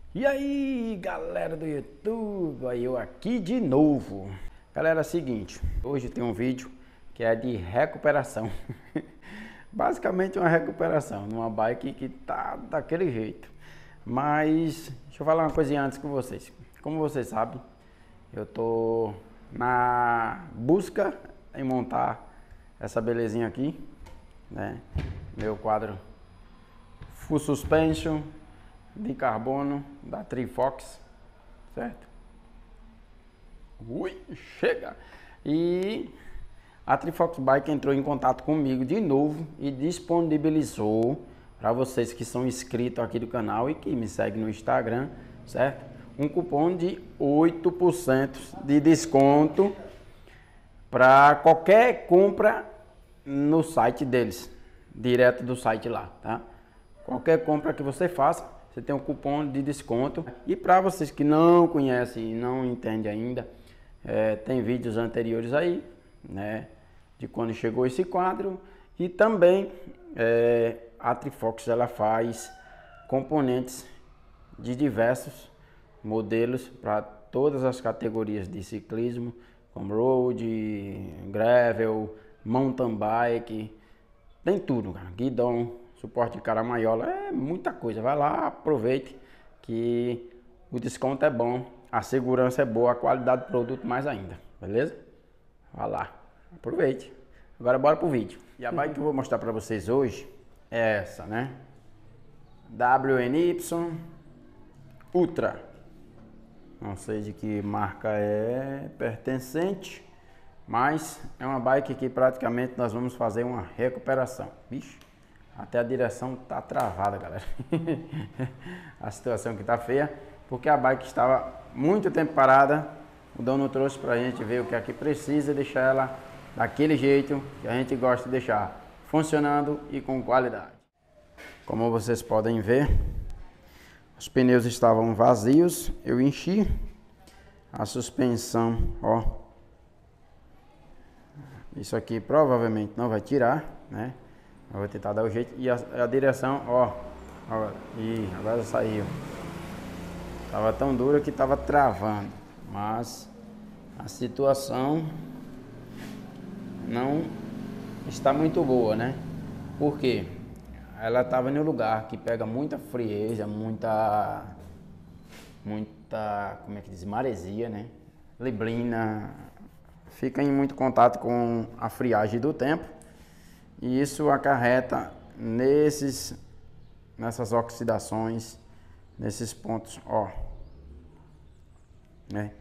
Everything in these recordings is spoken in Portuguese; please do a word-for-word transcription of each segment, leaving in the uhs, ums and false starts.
E aí, galera do YouTube, aí eu aqui de novo. Galera, é o seguinte, hoje tem um vídeo que é de recuperação. Basicamente uma recuperação numa bike que tá daquele jeito. Mas deixa eu falar uma coisinha antes com vocês. Como vocês sabem, eu tô na busca em montar essa belezinha aqui, né? Meu quadro Full Suspension de carbono da Trifox, certo? Ui, chega! E a Trifox Bike entrou em contato comigo de novo e disponibilizou para vocês que são inscritos aqui do canal e que me seguem no Instagram, certo? Um cupom de oito por cento de desconto para qualquer compra no site deles, direto do site lá, tá? Qualquer compra que você faça, você tem um cupom de desconto. E para vocês que não conhecem e não entendem ainda, é, tem vídeos anteriores aí, né, de quando chegou esse quadro. E também é, a Trifox ela faz componentes de diversos modelos para todas as categorias de ciclismo, como road, gravel, mountain bike, tem tudo, cara. Guidão, suporte de caramanhola, é muita coisa. Vai lá, aproveite que o desconto é bom, a segurança é boa, a qualidade do produto mais ainda, beleza? Vai lá, aproveite. Agora bora pro vídeo. E a bike que eu vou mostrar para vocês hoje é essa, né? W N Y Ultra. Não sei de que marca é pertencente, mas é uma bike que praticamente nós vamos fazer uma recuperação. Bicho, até a direção tá travada, galera. A situação que tá feia, porque a bike estava muito tempo parada. O dono trouxe pra gente ver o que é que precisa, deixar ela daquele jeito que a gente gosta de deixar, funcionando e com qualidade. Como vocês podem ver, os pneus estavam vazios, eu enchi a suspensão, ó. Isso aqui provavelmente não vai tirar, né? Eu vou tentar dar o jeito. E a, a direção, ó, ó, e agora saiu. Tava tão dura que tava travando, mas a situação não está muito boa, né? Por quê? Ela estava em um lugar que pega muita frieza, muita, muita, como é que diz, maresia, né? Neblina, fica em muito contato com a friagem do tempo e isso acarreta nesses, nessas oxidações, nesses pontos, ó, né?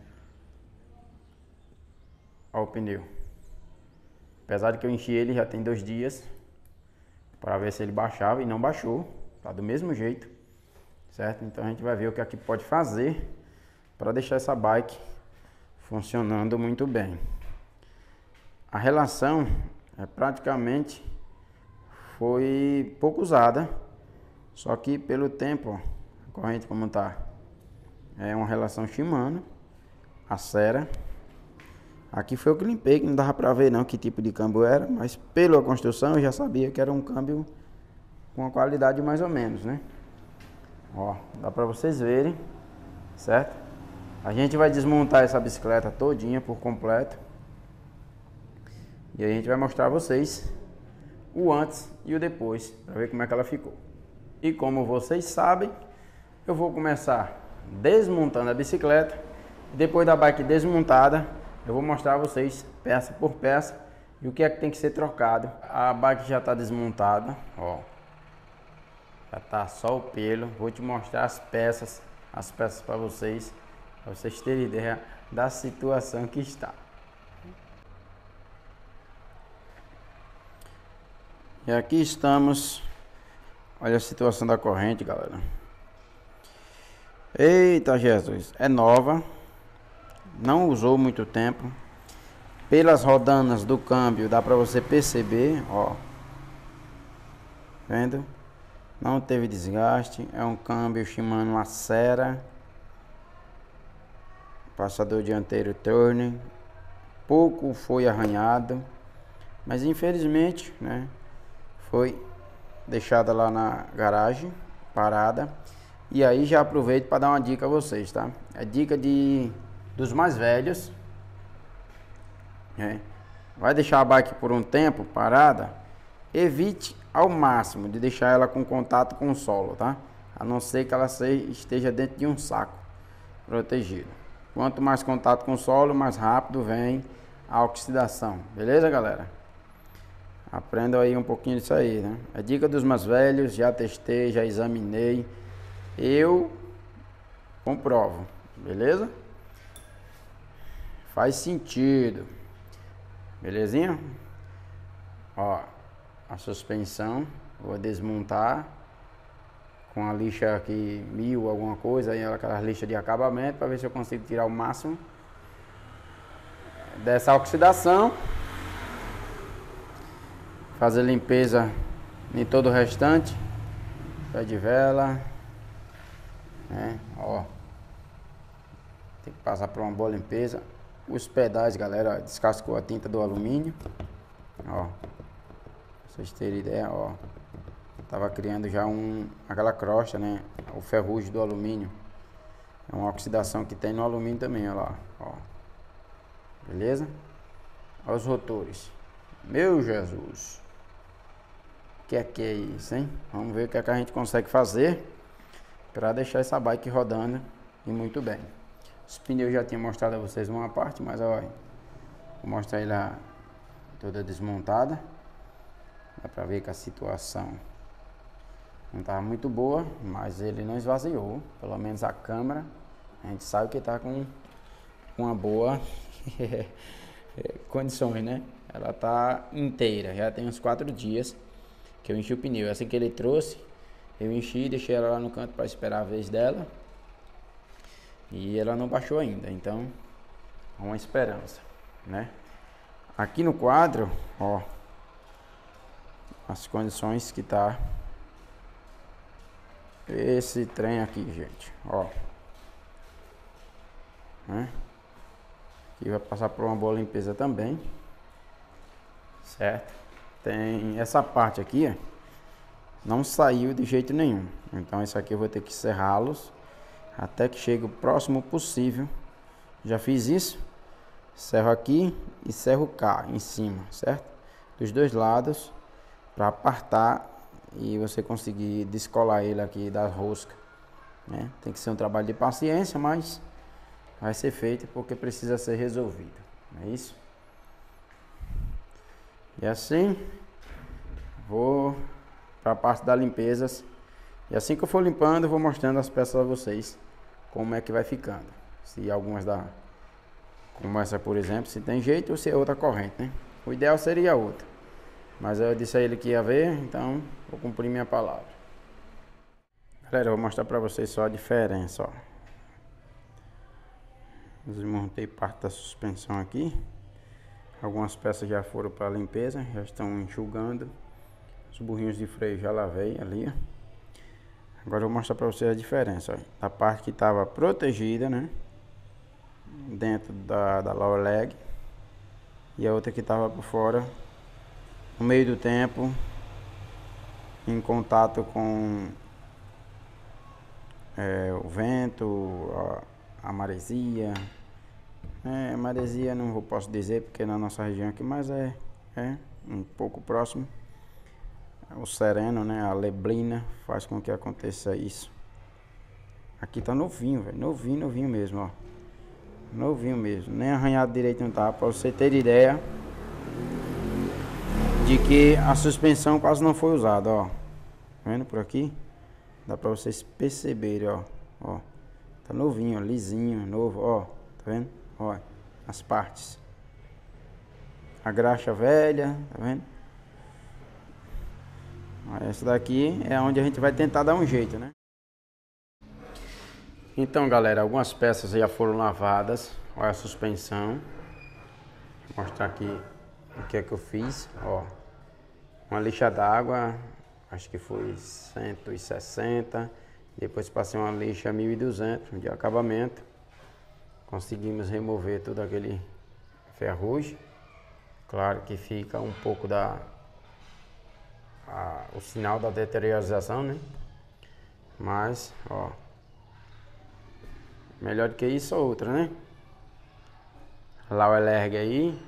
Ó o pneu. Apesar de que eu enchi ele já tem dois dias, para ver se ele baixava e não baixou, tá do mesmo jeito, certo? Então a gente vai ver o que aqui pode fazer para deixar essa bike funcionando muito bem. A relação é praticamente foi pouco usada, só que pelo tempo, ó, a corrente como tá, é uma relação Shimano, a cera. Aqui foi o que limpei, que não dava pra ver não que tipo de câmbio era, mas pela construção eu já sabia que era um câmbio com uma qualidade mais ou menos, né? Ó, dá pra vocês verem, certo? A gente vai desmontar essa bicicleta todinha por completo. E aí a gente vai mostrar a vocês o antes e o depois, pra ver como é que ela ficou. E como vocês sabem, eu vou começar desmontando a bicicleta. Depois da bike desmontada, eu vou mostrar a vocês peça por peça e o que é que tem que ser trocado. A bike já está desmontada, ó. Já tá só o pelo. Vou te mostrar as peças, as peças para vocês, para vocês terem ideia da situação que está. E aqui estamos. Olha a situação da corrente, galera. Eita Jesus, é nova. Não usou muito tempo. Pelas rodanas do câmbio dá para você perceber, ó. Vendo? Não teve desgaste. É um câmbio Shimano Acera. Passador dianteiro Turner. Pouco foi arranhado, mas infelizmente, né, foi deixada lá na garagem parada. E aí já aproveito para dar uma dica a vocês, tá? É dica de, dos mais velhos. É. Vai deixar a bike por um tempo parada, evite ao máximo de deixar ela com contato com o solo, tá? A não ser que ela esteja dentro de um saco protegido. Quanto mais contato com o solo, mais rápido vem a oxidação. Beleza, galera? Aprendam aí um pouquinho disso aí, né? É dica dos mais velhos, já testei, já examinei. Eu comprovo, beleza? Faz sentido. Belezinha? Ó, a suspensão, vou desmontar com a lixa aqui mil, alguma coisa, aí aquela lixa de acabamento, para ver se eu consigo tirar o máximo dessa oxidação. Fazer limpeza em todo o restante, pé de vela, né? Ó, tem que passar por uma boa limpeza. Os pedais, galera, descascou a tinta do alumínio, ó, pra vocês terem ideia, ó, tava criando já um, aquela crosta, né, o ferrugem do alumínio, é uma oxidação que tem no alumínio também, ó lá, ó, beleza? Olha os rotores, meu Jesus, o que é que é isso, hein? Vamos ver o que é que a gente consegue fazer para deixar essa bike rodando e muito bem. Os pneus já tinha mostrado a vocês uma parte, mas ó, vou mostrar ela toda desmontada. Dá pra ver que a situação não estava muito boa, mas ele não esvaziou. Pelo menos a câmera, a gente sabe que tá com uma boa condições, né? Ela tá inteira, já tem uns quatro dias que eu enchi o pneu. Assim que ele trouxe, eu enchi, deixei ela lá no canto para esperar a vez dela. E ela não baixou ainda, então há uma esperança, né? Aqui no quadro, ó, as condições que tá esse trem aqui, gente, ó, né? Aqui vai passar por uma boa limpeza também, certo? Tem essa parte aqui, ó, não saiu de jeito nenhum, então isso aqui eu vou ter que serrá-los até que chegue o próximo possível. Já fiz isso, serro aqui e serro cá em cima, certo? Dos dois lados, para apartar e você conseguir descolar ele aqui das roscas, né? Tem que ser um trabalho de paciência, mas vai ser feito porque precisa ser resolvido, não é isso? E assim vou para a parte das limpezas, e assim que eu for limpando eu vou mostrando as peças a vocês como é que vai ficando, se algumas da, como essa por exemplo, se tem jeito ou se é outra corrente, né? O ideal seria outra, mas eu disse a ele que ia ver, então vou cumprir minha palavra. Galera, eu vou mostrar pra vocês só a diferença, ó. Desmontei parte da suspensão aqui, algumas peças já foram para limpeza, já estão enxugando, os burrinhos de freio já lavei ali, ó. Agora eu vou mostrar para vocês a diferença, ó. A parte que estava protegida, né, dentro da, da lower leg, e a outra que estava por fora, no meio do tempo, em contato com é, o vento, a, a maresia. É, maresia não vou, posso dizer porque é na nossa região aqui, mas é, é um pouco próximo. O sereno, né, a neblina faz com que aconteça isso. Aqui tá novinho, velho, novinho, novinho mesmo, ó. Novinho mesmo, nem arranhado direito não tá, pra você ter ideia de que a suspensão quase não foi usada, ó. Tá vendo por aqui? Dá pra vocês perceberem, ó, ó. Tá novinho, ó, lisinho, novo, ó. Tá vendo? Ó, as partes. A graxa velha, tá vendo? Essa daqui é onde a gente vai tentar dar um jeito, né? Então, galera, algumas peças já foram lavadas. Olha a suspensão. Vou mostrar aqui o que é que eu fiz. Ó, uma lixa d'água, acho que foi cento e sessenta. Depois passei uma lixa mil e duzentos de acabamento. Conseguimos remover todo aquele ferrugem. Claro que fica um pouco da... A, o sinal da deterioração, né? Mas, ó, melhor do que isso ou outra, né? Lá o Elergue aí,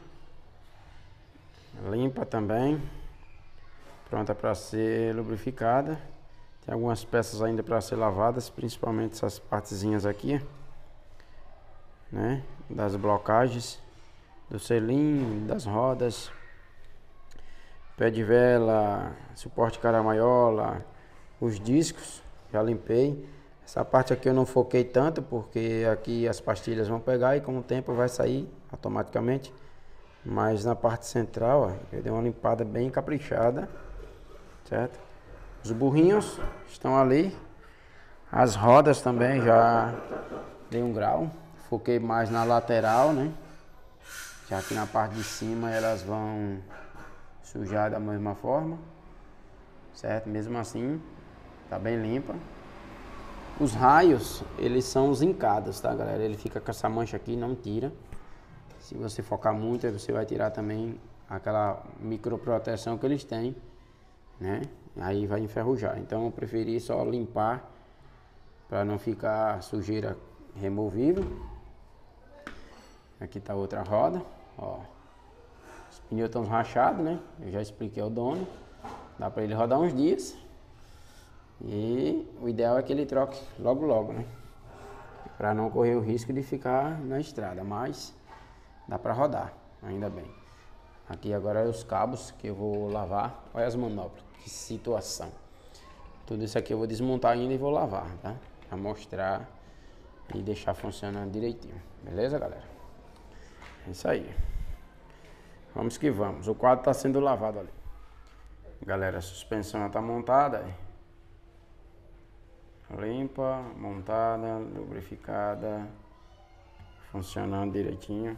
limpa também, pronta para ser lubrificada. Tem algumas peças ainda para ser lavadas, principalmente essas partezinhas aqui, né? Das blocagens, do selim, das rodas, pé de vela, suporte caramaiola, os discos, já limpei. Essa parte aqui eu não foquei tanto, porque aqui as pastilhas vão pegar e com o tempo vai sair automaticamente. Mas na parte central, ó, eu dei uma limpada bem caprichada, certo? Os burrinhos estão ali. As rodas também já dei um grau. Foquei mais na lateral, né? Já que na parte de cima elas vão sujar da mesma forma, certo? Mesmo assim, tá bem limpa. Os raios, eles são zincados, tá, galera? Ele fica com essa mancha aqui, não tira. Se você focar muito, aí você vai tirar também aquela microproteção que eles têm, né? Aí vai enferrujar. Então eu preferi só limpar para não ficar sujeira removível. Aqui tá outra roda, ó. Os pneus estão rachados, né? Eu já expliquei ao dono. Dá para ele rodar uns dias. E o ideal é que ele troque logo logo, né? Para não correr o risco de ficar na estrada, mas dá para rodar, ainda bem. Aqui agora é os cabos que eu vou lavar. Olha as manoplas, que situação. Tudo isso aqui eu vou desmontar ainda e vou lavar, tá? Para mostrar e deixar funcionando direitinho. Beleza, galera? É isso aí. Vamos que vamos. O quadro está sendo lavado ali. Galera, a suspensão está montada. Limpa, montada, lubrificada, funcionando direitinho.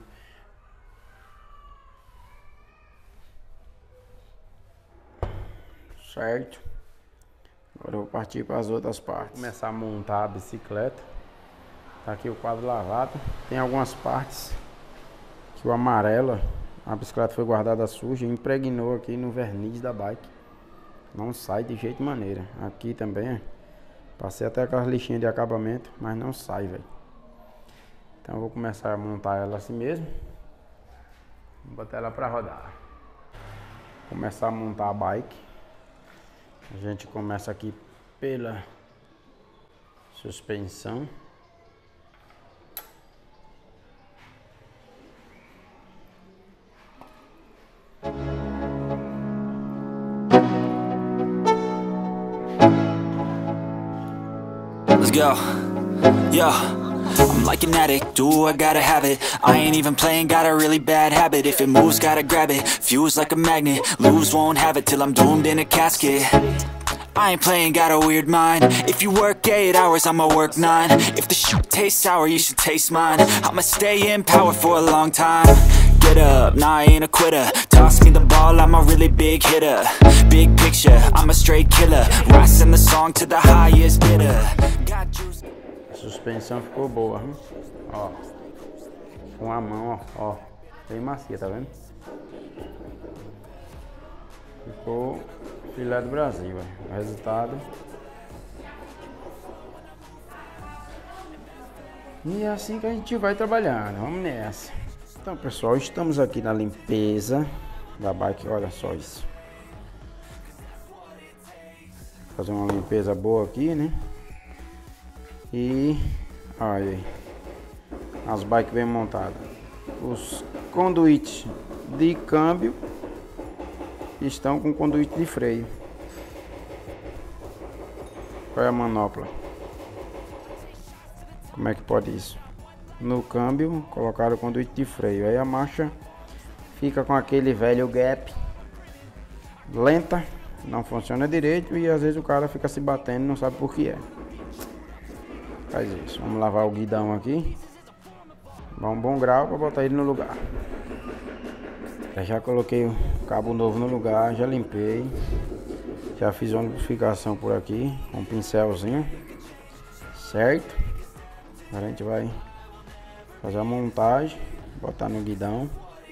Certo. Agora eu vou partir para as outras partes. Vou começar a montar a bicicleta. Tá aqui o quadro lavado. Tem algumas partes que o amarelo, a bicicleta foi guardada suja e impregnou aqui no verniz da bike. Não sai de jeito maneira. Aqui também, passei até aquelas lixinhas de acabamento, mas não sai, velho. Então eu vou começar a montar ela assim mesmo. Vou botar ela para rodar. Começar a montar a bike. A gente começa aqui pela suspensão. Let's go. Yo, I'm like an addict, do I gotta have it. I ain't even playing, got a really bad habit. If it moves, gotta grab it, fuse like a magnet. Lose, won't have it till I'm doomed in a casket. I ain't playing, got a weird mind. If you work eight hours, I'ma work nine. If the shit tastes sour, you should taste mine. I'ma stay in power for a long time. Get up, nah, I ain't a quitter. Toss me the ball, I'm a really big hitter. Big picture, I'm a straight killer. Rising the song to the highest bidder. Got juice. A suspensão ficou boa, hein? Ó, com a mão, ó, ó, bem macia, tá vendo? Ficou filé do Brasil, véio. O resultado. E é assim que a gente vai trabalhando, vamos nessa. Então, pessoal, estamos aqui na limpeza da bike, olha só isso. Fazer uma limpeza boa aqui, né? E olha aí, as bikes bem montadas. Os conduítes de câmbio estão com conduíte de freio. Qual é a manopla? Como é que pode isso? No câmbio colocaram o conduíte de freio. Aí a marcha fica com aquele velho gap, lenta, não funciona direito e às vezes o cara fica se batendo e não sabe por que é. Faz isso. Vamos lavar o guidão aqui. Dá um bom grau para botar ele no lugar. Eu já coloquei o cabo novo no lugar, já limpei. Já fiz uma lubrificação por aqui com um pincelzinho. Certo? Agora a gente vai fazer a montagem, botar no guidão,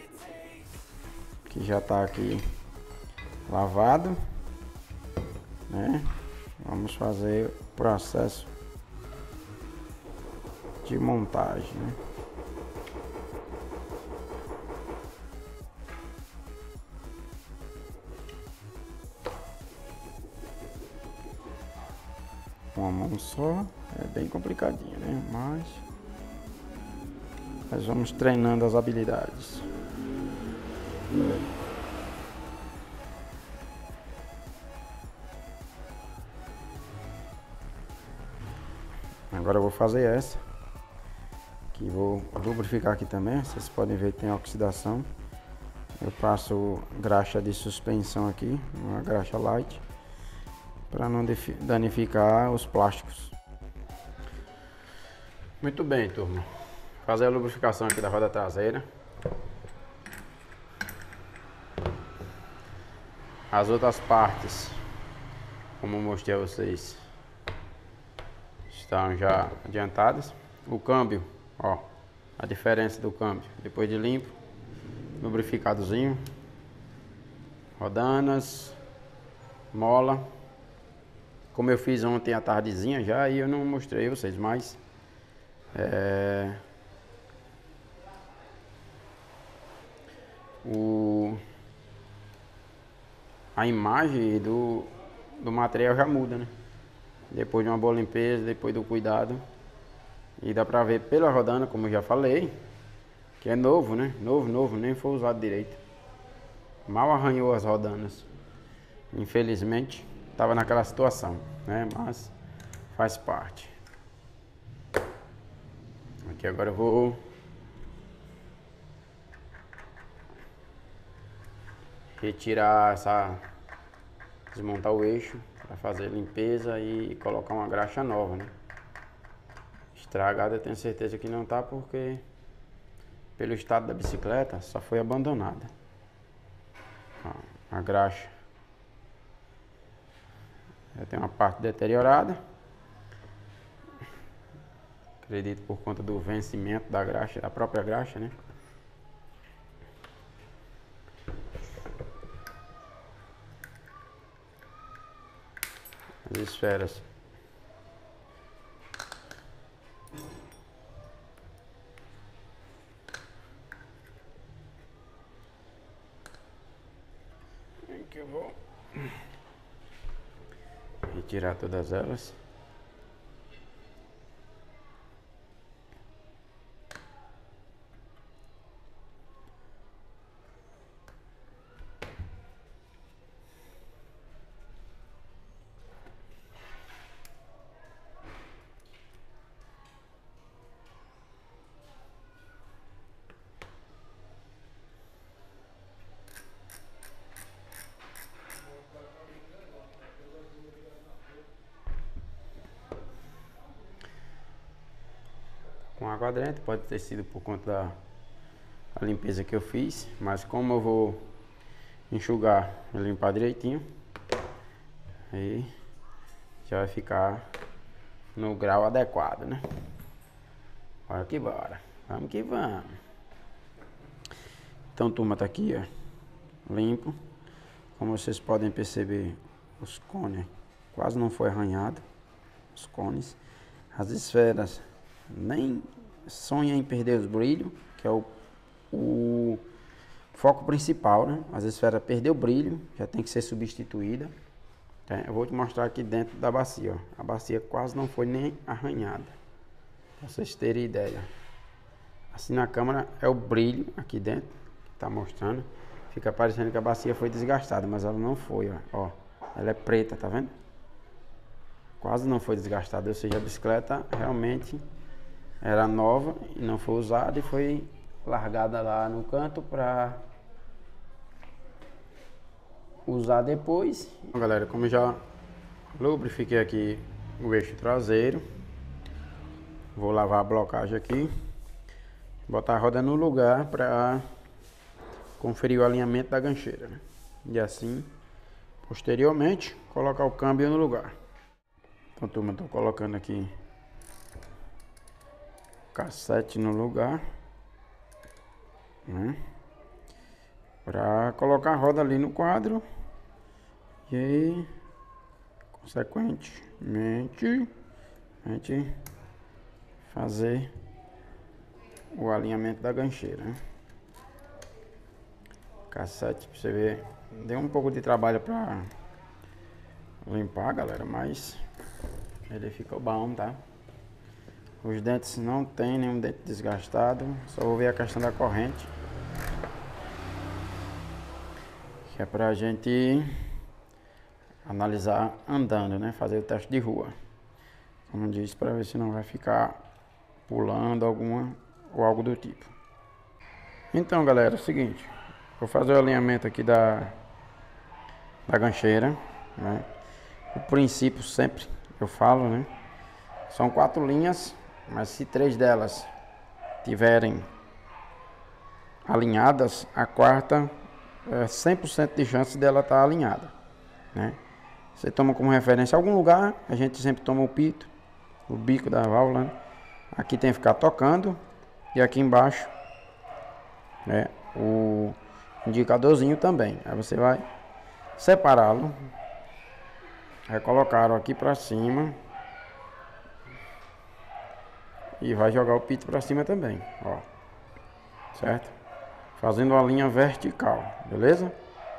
que já tá aqui lavado, né? Vamos fazer processo de montagem, né? Uma mão só é bem complicadinho, né? Mas nós vamos treinando as habilidades. Agora eu vou fazer essa, que vou lubrificar aqui também. Vocês podem ver que tem oxidação. Eu passo graxa de suspensão aqui, uma graxa light, para não danificar os plásticos. Muito bem, turma. Fazer a lubrificação aqui da roda traseira. As outras partes, como eu mostrei a vocês, estão já adiantadas. O câmbio, ó, a diferença do câmbio depois de limpo, lubrificadozinho, rodanas, mola. Como eu fiz ontem à tardezinha já, aí eu não mostrei a vocês, mas é, o, a imagem do, do material já muda, né? Depois de uma boa limpeza, depois do cuidado. E dá pra ver pela rodana, como eu já falei, que é novo, né? Novo, novo, nem foi usado direito. Mal arranhou as rodanas. Infelizmente, estava naquela situação, né? Mas faz parte. Aqui agora eu vou retirar essa, desmontar o eixo para fazer limpeza e colocar uma graxa nova, né? Estragada eu tenho certeza que não tá, porque pelo estado da bicicleta só foi abandonada. Ó, a graxa já tem uma parte deteriorada, acredito por conta do vencimento da graxa, da própria graxa, né? As esferas aqui eu vou retirar todas elas. Com água dentro, pode ter sido por conta da a limpeza que eu fiz, mas como eu vou enxugar e limpar direitinho, aí já vai ficar no grau adequado, né? Bora que bora, vamos que vamos. Então, turma, tá aqui, ó, limpo. Como vocês podem perceber, os cones quase não foi arranhado, os cones, as esferas nem sonha em perder os brilhos, que é o, o foco principal, né? As esferas perdeu o brilho, já tem que ser substituída. Tá? Eu vou te mostrar aqui dentro da bacia, ó. A bacia quase não foi nem arranhada, pra vocês terem ideia. Assim na câmera é o brilho aqui dentro que tá mostrando. Fica parecendo que a bacia foi desgastada, mas ela não foi, ó. Ó, ela é preta, tá vendo? Quase não foi desgastada, ou seja, a bicicleta realmente era nova e não foi usada e foi largada lá no canto para usar depois. Bom, galera, como eu já lubrifiquei aqui o eixo traseiro, vou lavar a blocagem aqui, botar a roda no lugar para conferir o alinhamento da gancheira, né? E assim, posteriormente, colocar o câmbio no lugar. Então, turma, estou colocando aqui cassete no lugar, né? Para colocar a roda ali no quadro e aí, consequentemente, a gente fazer o alinhamento da gancheira, né? Cassete, pra você ver, deu um pouco de trabalho pra limpar, galera, mas ele ficou bom, tá? Os dentes não tem nenhum dente desgastado, só vou ver a questão da corrente, que é pra gente analisar andando, né? Fazer o teste de rua, como diz, para ver se não vai ficar pulando alguma ou algo do tipo. Então, galera, é o seguinte, vou fazer o alinhamento aqui da da gancheira, né? O princípio sempre eu falo, né? São quatro linhas, mas se três delas tiverem alinhadas, a quarta é cem por cento de chance dela estar alinhada, né? Você toma como referência algum lugar, a gente sempre toma o pito, o bico da válvula, né? Aqui tem que ficar tocando e aqui embaixo, né, o indicadorzinho também. Aí você vai separá-lo, vai colocar aqui para cima e vai jogar o pito para cima também, ó, certo? Fazendo uma linha vertical, beleza?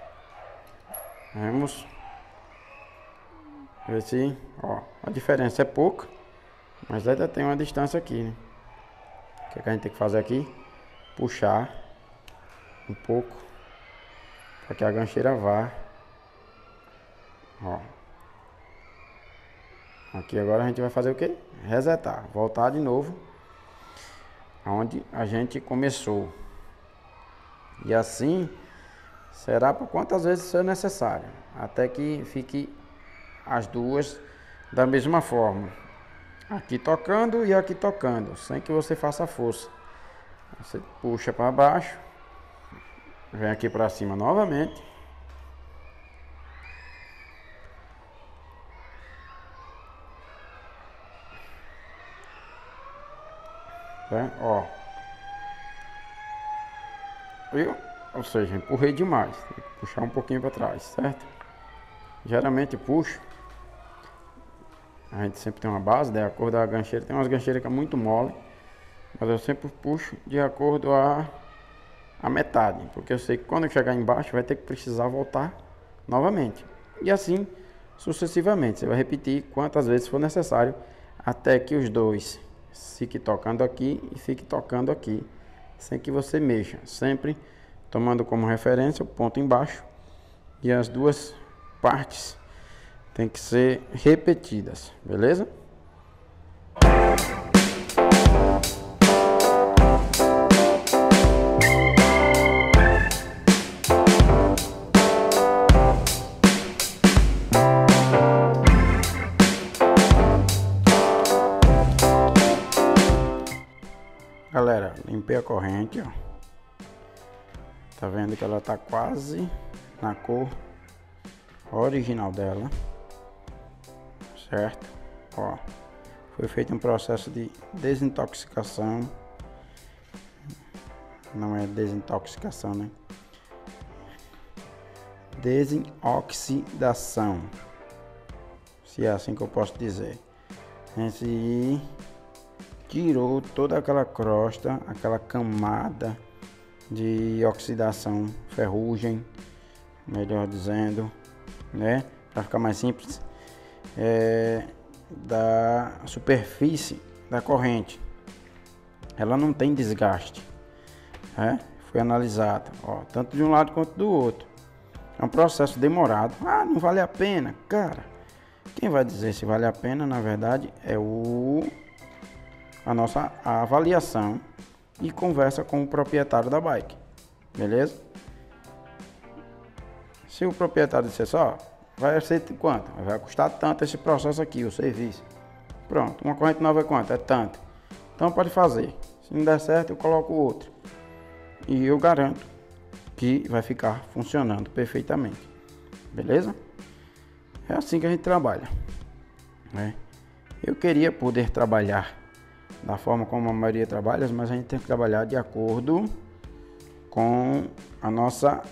Vamos ver se, ó, a diferença é pouca, mas ainda tem uma distância aqui, né? O que, é que a gente tem que fazer aqui? Puxar um pouco para que a gancheira vá, ó. Aqui agora a gente vai fazer o que? Resetar, voltar de novo aonde a gente começou. E assim será por quantas vezes for necessário, até que fique as duas da mesma forma, aqui tocando e aqui tocando, sem que você faça força. Você puxa para baixo, vem aqui para cima novamente, tá? Ó, viu? Ou seja, empurrei demais, tem que puxar um pouquinho para trás, certo? Geralmente puxo, a gente sempre tem uma base, né? A cor da gancheira, tem umas gancheiras que é muito mole, mas eu sempre puxo de acordo a a metade, porque eu sei que quando eu chegar embaixo vai ter que precisar voltar novamente, e assim sucessivamente. Você vai repetir quantas vezes for necessário até que os dois fiquem tocando aqui e fiquem tocando aqui, sem que você mexa, sempre tomando como referência o ponto embaixo, e as duas partes tem que ser repetidas, beleza? Galera, limpei a corrente, ó. Tá vendo que ela tá quase na cor original dela, certo? Ó, foi feito um processo de desintoxicação. Não é desintoxicação, né? Desenoxidação, se é assim que eu posso dizer. A gente tirou toda aquela crosta, aquela camada de oxidação, ferrugem, melhor dizendo, né? Para ficar mais simples, é, da superfície da corrente. Ela não tem desgaste, né? Foi analisada, ó, tanto de um lado quanto do outro. É um processo demorado. Ah, não vale a pena, cara. Quem vai dizer se vale a pena, na verdade, é o a nossa avaliação e conversa com o proprietário da bike, beleza? Se o proprietário disser só, vai ser quanto? Vai custar tanto esse processo aqui, o serviço. Pronto, uma corrente nova é quanto? É tanto. Então pode fazer. Se não der certo, eu coloco outro. E eu garanto que vai ficar funcionando perfeitamente, beleza? É assim que a gente trabalha, né? Eu queria poder trabalhar da forma como a maioria trabalha, mas a gente tem que trabalhar de acordo com a nossa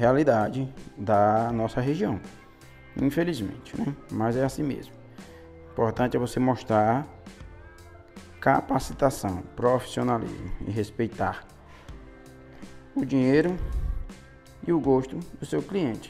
realidade da nossa região, infelizmente, né? Mas é assim mesmo. importante é você mostrar capacitação, profissionalismo e respeitar o dinheiro e o gosto do seu cliente.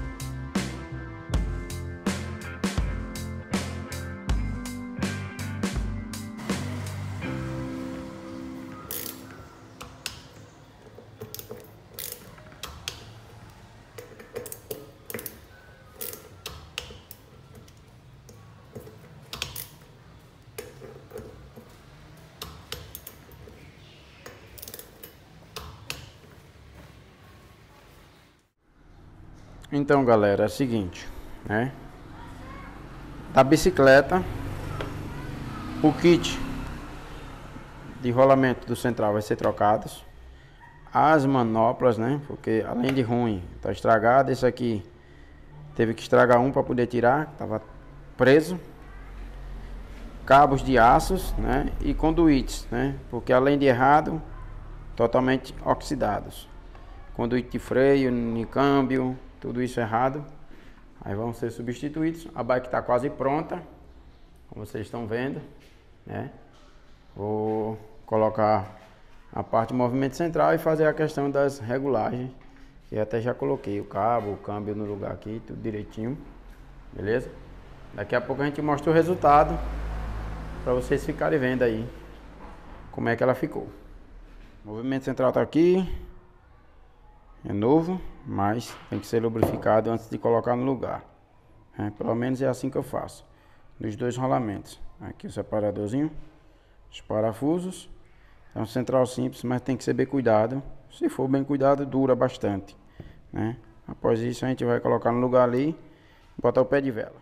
Então, galera, é o seguinte, né? Da bicicleta, o kit de rolamento do central vai ser trocado. As manoplas, né? Porque além de ruim, tá estragado. Esse aqui teve que estragar um para poder tirar, tava preso. Cabos de aços, né? E conduítes, né? Porque além de errado, totalmente oxidados. Conduíte de freio, de câmbio, tudo isso errado. Aí vão ser substituídos. A bike está quase pronta, como vocês estão vendo, né? Vou colocar a parte de movimento central e fazer a questão das regulagens, que até já coloquei o cabo, o câmbio no lugar aqui, tudo direitinho, beleza? Daqui a pouco a gente mostra o resultado para vocês ficarem vendo aí como é que ela ficou. O movimento central está aqui, é novo, mas tem que ser lubrificado antes de colocar no lugar, é, pelo menos é assim que eu faço nos dois rolamentos. Aqui o separadorzinho, os parafusos. É um central simples, mas tem que ser bem cuidado. Se for bem cuidado, dura bastante, né? Após isso a gente vai colocar no lugar ali e botar o pé de vela.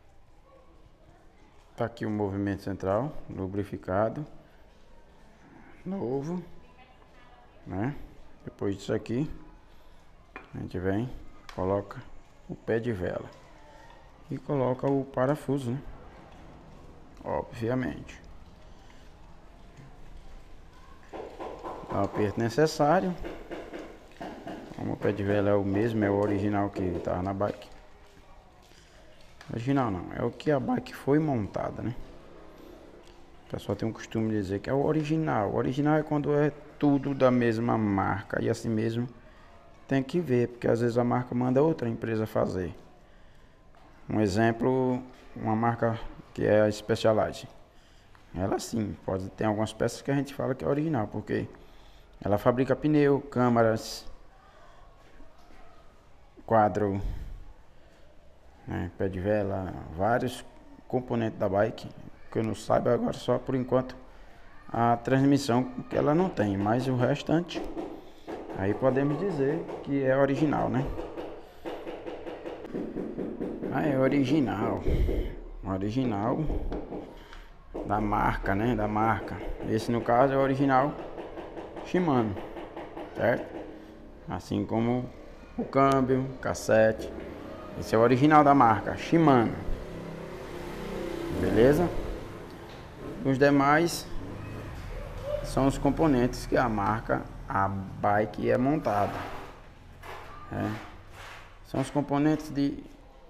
Tá aqui o movimento central lubrificado, novo, né? Depois disso aqui a gente vem, coloca o pé de vela e coloca o parafuso, né? Obviamente. Dá o aperto necessário. Como o pé de vela é o mesmo, é o original que estava na bike. Original não, é o que a bike foi montada, né? O pessoal tem um costume de dizer que é o original. O original é quando é tudo da mesma marca, e assim mesmo tem que ver, porque às vezes a marca manda outra empresa fazer. Um exemplo, uma marca que é a Specialized. Ela sim, pode ter algumas peças que a gente fala que é original, porque ela fabrica pneu, câmaras, quadro, né, pé de vela, vários componentes da bike, que eu não saiba agora, só por enquanto a transmissão que ela não tem, mas o restante aí podemos dizer que é original, né? Ah, é original. Original da marca, né? Da marca. Esse no caso é o original Shimano, certo? Assim como o câmbio, cassete. Esse é o original da marca Shimano. Beleza? Os demais são os componentes que a marca, a bike é montada. É. São os componentes de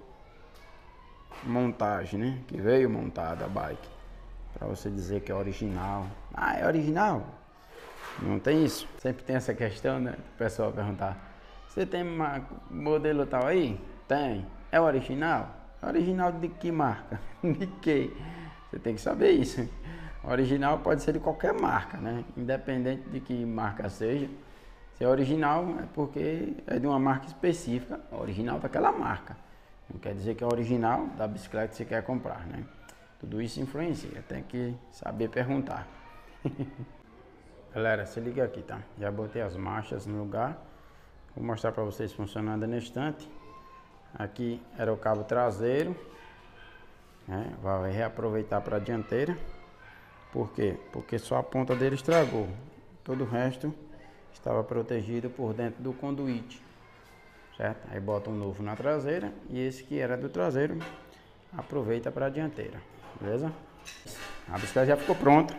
montagem, né? Que veio montada a bike. Para você dizer que é original. Ah, é original? Não tem isso. Sempre tem essa questão, né? O pessoal perguntar: você tem uma modelo tal aí? Tem. É original? Original de que marca? De que? Você tem que saber isso. Original pode ser de qualquer marca, né? Independente de que marca seja. Se é original é porque é de uma marca específica, original daquela marca. Não quer dizer que é original da bicicleta que você quer comprar, né? Tudo isso influencia, tem que saber perguntar. Galera, se liga aqui, tá? Já botei as marchas no lugar. Vou mostrar para vocês funcionando no instante. Aqui era o cabo traseiro, né? Vai reaproveitar para a dianteira. Por quê? Porque só a ponta dele estragou. Todo o resto estava protegido por dentro do conduíte, certo? Aí bota um novo na traseira e esse que era do traseiro aproveita para a dianteira, beleza? A bicicleta já ficou pronta,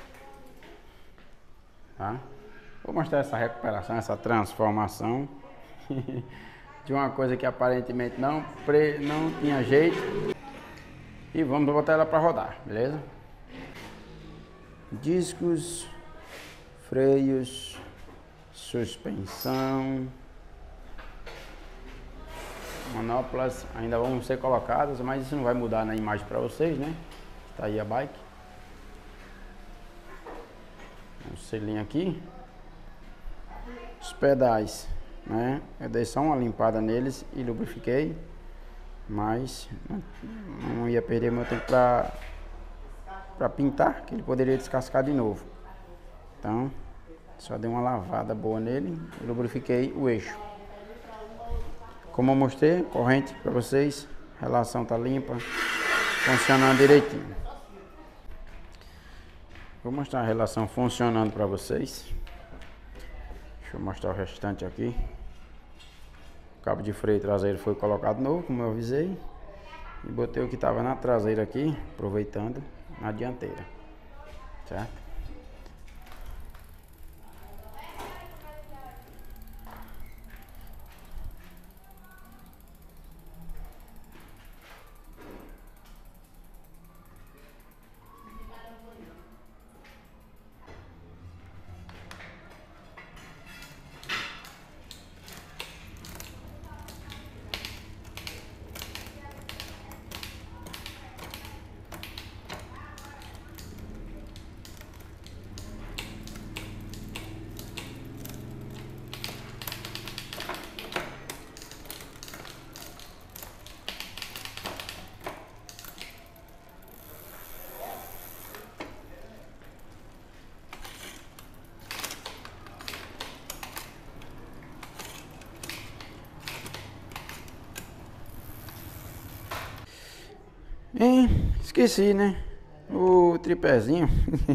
tá? Vou mostrar essa recuperação, essa transformação de uma coisa que aparentemente não, pre, não tinha jeito. e vamos botar ela para rodar, beleza? Discos, freios, suspensão, manoplas ainda vão ser colocadas, mas isso não vai mudar na imagem para vocês, né? Tá aí a bike. Um selinho aqui. Os pedais, né? Eu dei só uma limpada neles e lubrifiquei, mas não, não ia perder meu tempo para para pintar, que ele poderia descascar de novo. Então, só dei uma lavada boa nele e lubrifiquei o eixo. Como eu mostrei, corrente para vocês, relação tá limpa, funcionando direitinho. Vou mostrar a relação funcionando para vocês. Deixa eu mostrar o restante aqui. O cabo de freio traseiro foi colocado novo, como eu avisei. E botei o que estava na traseira aqui, aproveitando na dianteira, certo? E esqueci, né? O tripézinho.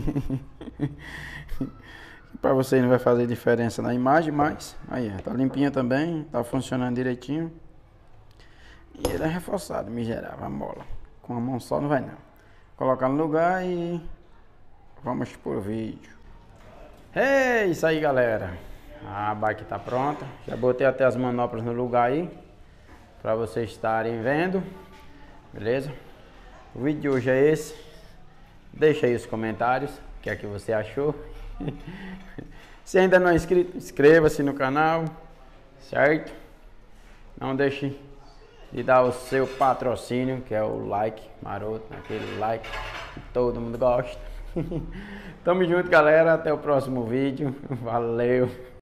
Para vocês não vai fazer diferença na imagem, mas aí, tá limpinho também, tá funcionando direitinho. E ele é reforçado, miserável, a mola. Com a mão só não vai não. Colocar no lugar e vamos pro vídeo. É isso aí, galera. A bike tá pronta. Já botei até as manoplas no lugar aí, para vocês estarem vendo. Beleza? O vídeo de hoje é esse. Deixa aí os comentários, o que é que você achou. Se ainda não é inscrito, inscreva-se no canal, certo? Não deixe de dar o seu patrocínio, que é o like maroto, aquele like que todo mundo gosta. Tamo junto, galera. Até o próximo vídeo. Valeu!